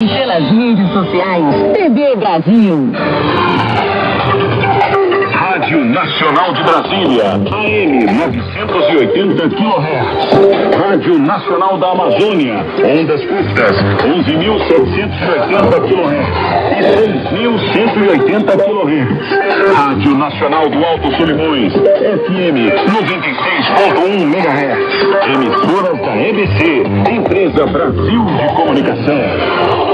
pelas redes sociais. TV Brasil. Rádio Nacional de Brasília, AM 980 kHz. Rádio Nacional da Amazônia, ondas curtas, 11.780 kHz e 6.180 kHz. Rádio Nacional do Alto Solimões, FM 96.1 MHz. Emissoras da EBC, Empresa Brasil de Comunicação.